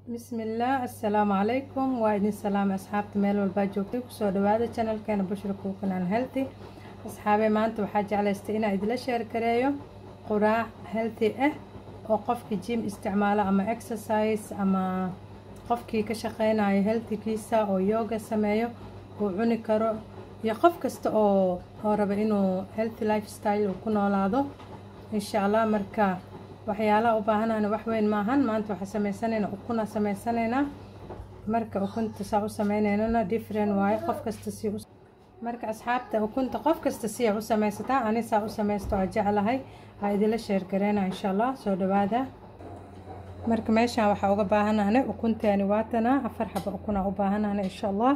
بسم الله السلام عليكم وإذن السلام أصحاب ميل والباجوكتي كسو دوادا channel كان بشر كوكنان healthy أصحابي maanta waxaa jeclaystay inaan idila share kareeyo quraac healthy ah oo qofkii gym isticmaalo ama exercise ama qofkii ka shaqeynayo healthykiisa oo yoga sameeyo oo cuni karo iyo qof kasta oo raba inuu healthy lifestyle ku noolaado insha Allah marka waxyaalaha u baahanana wax weyn maahan maanta waxa sameeysanayna ukuna sameeysanayna marka ukunta saa u sameeynayna different way qof kasta si marka asxaabta ukunta qof kasta si u sameeysataa ani saa u sameeysto oo jecelahay ha idila share gareena insha Allah soo dhawaada marka meeshan waxa uga baahanahay ukuntaani waatana 4 xabo ukuna u baahanahay insha Allah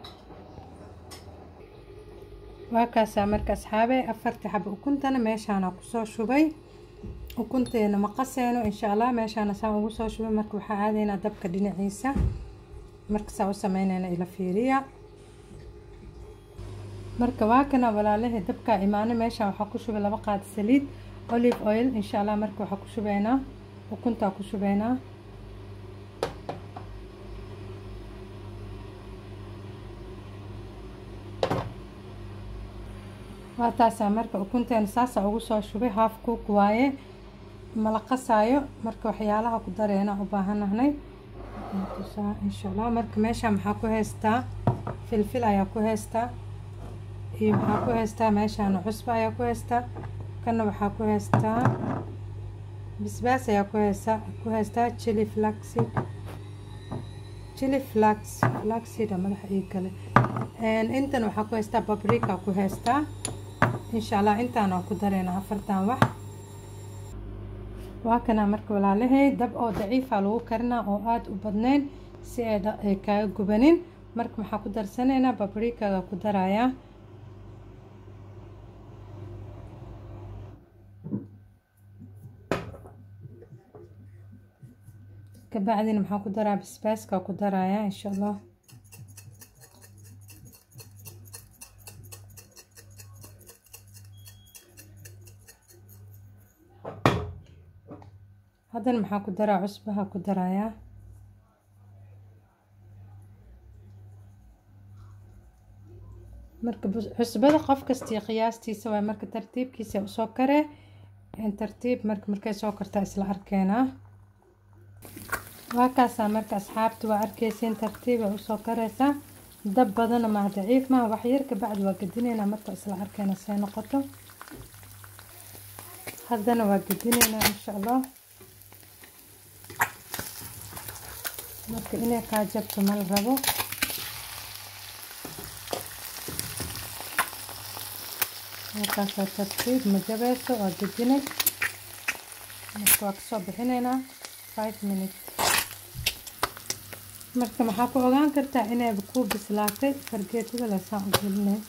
waakaasa marka asxaabe 4 xabo ukuntana meeshan ku soo shubay ukunteena ma qaseeno insha Allah meeshaan saan ugu soo shubay marka waxa aadayna dabka dhinaciisa marka saa u sameeynayna ila fiiriya marka waa kana walaalahay dabka iimaano meeshaan waxa ku shubay 2 qaad saliid olive oil insha Allah marka waxa ku shubayna ukunta ku shubayna waa taas marka ukunteena saasa ugu soo shubay half cook waaye malaqasaayo marka waxyaalaha ku dareena u baahanahay insha Allah marka meesha maxaa ku haystaa filfil ayaa ku haystaa iyo maxaa ku haystaa meeshaan cusbo ayaa ku haystaa kana waxaa ku haystaa bisbaas ayaa ku haystaa chili flaxseed madax ii kale intan waxaa ku haystaa paprika ku haystaa insha Allah intaan ku dareena 4 wax waa kana marka walaalahay dab oo daciif ah lagu karina oo aad u badnayn si ay ka gubanin marka maxaa ku darsanayna paprika ku daraya ka bacdina maxaa ku daraa basbaaska ku daraya insha Allah haddana maxaa ku daraa cusbaha ku daraya marka cusbada qof kasta qiyaastiisa waa marka tartiibkiisa u soo kare in tartiib markay soo kartaa isla arkeena waa kaasa marka asxaabtu waa arkaysiin tartiib u soo kareysa dab badan ma daciif ma wax yar ka bacdi waa gadinayna marka isla arkeena say noqoto haddana waa gadinayna insha Allah marka inay ka jabto mal rabo marka tartiib ma jabayso oo gadinay marka waa soo bixinayna 5 minutes marka maxaa ku ogaan kartaa inay ku bislaatay fargeetada la saan u gelinay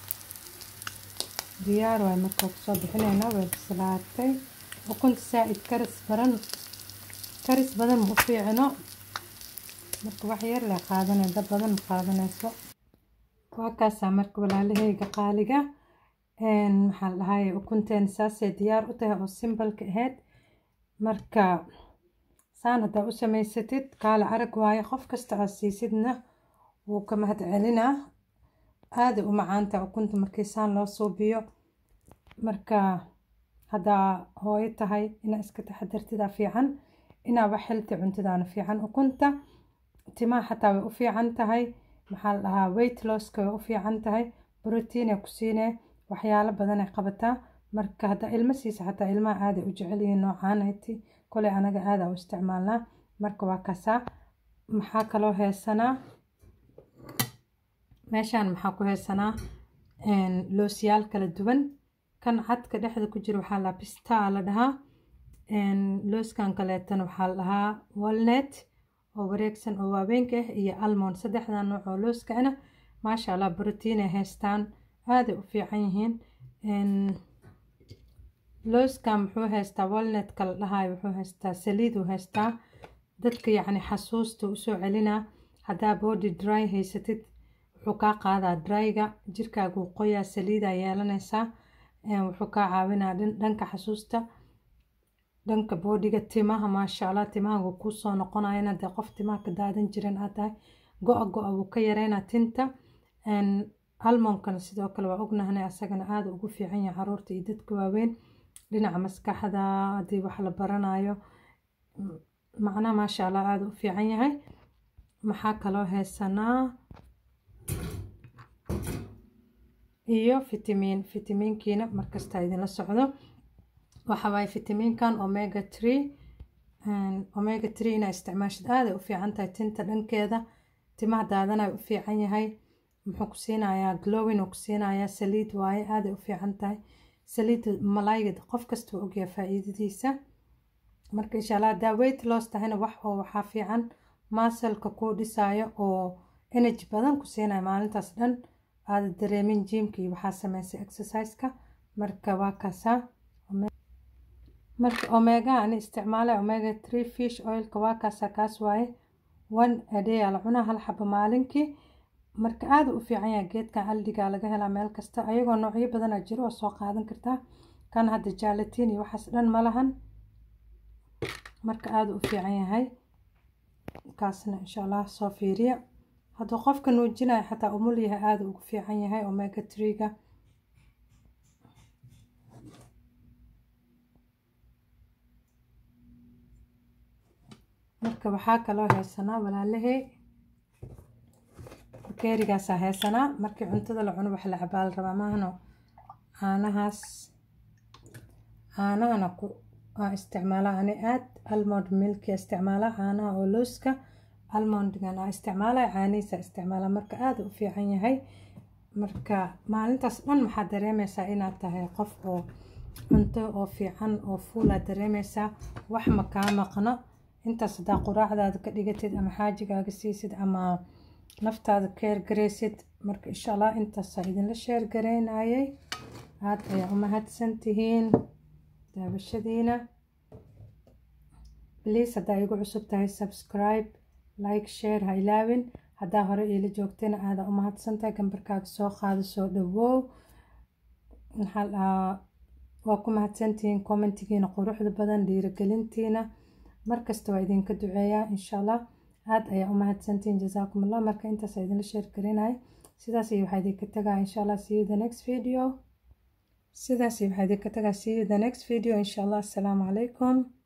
diyaar waa marka soo bixinayna way bislaatay ukunta saaid karis badan ma fiicno marka wax yar la qaadanay dab badan qaadanayso waa kaasa marka walaalahayga qaaliga maxaa la dhahay ukunteen saasay diyaar u tahay oo simple ka ahayd marka saan hada u sameysatid kala arag waaye qof kasta aad siisidna wuu ka mahad celinaa aad u macaanta ukunta markii saan loo suubiyo marka hada hooyo tahay ina iska taxadartida fiican ina wax healthy cuntadaana fiican ukunta timaha xataa way u fiican tahay maxaa la dhahaa weight loss ka way u fiican tahay protein ay ku siinay waxyaalo badan ay qabataa marka hada ilma siisa xataa ilmaha aad u jecel yihiin noocaanayti kale anaga aad u isticmaalnaa marka waa kaasa maxaa kaloo heesanaa meeshaan maxaa ku heesanaa loosyaal kala duwan kan cadka dhexda ku jira waxaa la pista la dhahaa looskan kaleetana waxaa la dhahaa walnut oo wareegsan oo waaweynka ah iyo almond saddexdan nooc oo looskana maasha Allah protein ay haystaan aad u fiican yihiin looskan wuxuu haystaa walnut kala dhahay wuxuu haystaa saliid uu haystaa dadka yacni xasuusta u soo celina hadaa body dry haysatid wuxuu ka qaadaa dryga jirkaagu qoyaa saliida yeelanaysa wuxuu ka caawinaa dhanka xasuusta dhanka boodiga timaha maasha allah timaha wuu kuu soo noqonayana dee qof timaha ka daadan jirin aad tahay go-a wuu ka yareynaa tinta almondkana sidoo kale waa ognahana asagana aada ugu fiican yahay caruurta iyo dadka waaweyn dhinaca maskaxda haddii wax la baranayo macnaha maasha allah aada u fiican yahay maxaa kaloo haysanaa iyo fitamiinkiina markasta idinla socdo waxa waaye fitamiinkan omega 3 ina isticmaashid aada u fiican tahay tinta dhankeeda timaha daadanay u fiican yahay muxuu ku siinayaa glowing oo ku siinayaa saliid waaye aada u fiican tahay saliidda malaayga qof kasta uu ogyahay faa'iidadiisa marka insha allah hadaa weight loss tahayna wax oo waxaa fiican masalka kuu dhisaayo oo energy badan ku siinaya maalintaas dhan aada dareemin jimka iyo waxaa sameysay exerciseka marka waa kaasaa marka omega ani isticmaalay omega 3 fish oilka waa kaasaa kaas waaye 1 a day la cunaa hal xabo maalinkii marka aada u fiican yahay geedkan aldiga laga helaa meel kasta ayagoo noocyo badan jiro oo soo qaadan kartaa kan hadda gelatin iyo waxaas dhan ma lahan marka aada u fiican yahay kaasna insha allah soo fiiriya hadduu qofka nuujinayo xataa umul yahay aada ugu fiican yahay omega 3ga marka waxaa kaloo haysanaa walaalahey bakeerigaasaa haysanaa markii cuntada la cuno wax la cabaal rabaa maahano caanahana isticmaalaa ani aad almond milki isticmaalaa caanaha oo looska almondigana isticmaalaa caanihiisa isticmaalaa marka aada u fiican yahay marka maalintaas dhan maxaa dareemaysaa inaad tahay qof oo cunto oo fiican oo fuula dareemaysaa wax ma kaa maqno intaas hadaa quraacdaada ka dhigatid ama xaajigaaga siisid ama naftaada keer garaysid marka insha allah intaasaa idinla sheer garaynayay aad ayaa u mahadsan tihiin daawashadiina please haddaa igu cusub tahay subscribe like share ha ilaawin haddaa hore iila joogtayna aada u mahadsan tahay gambarkaaga soo qaado soo dhawow waa ku mahadsantihiin commentigiina quruxda badan dhiirigelintiina markasta waa idinka duceeyaa insha allah aad ayaa u mahadsantihiin jazaakum allah marka intaas idinla sheer garinay sidaas iyo waxaa idinka tagaa insha allah see you the next video insha allah assalaamu calaykum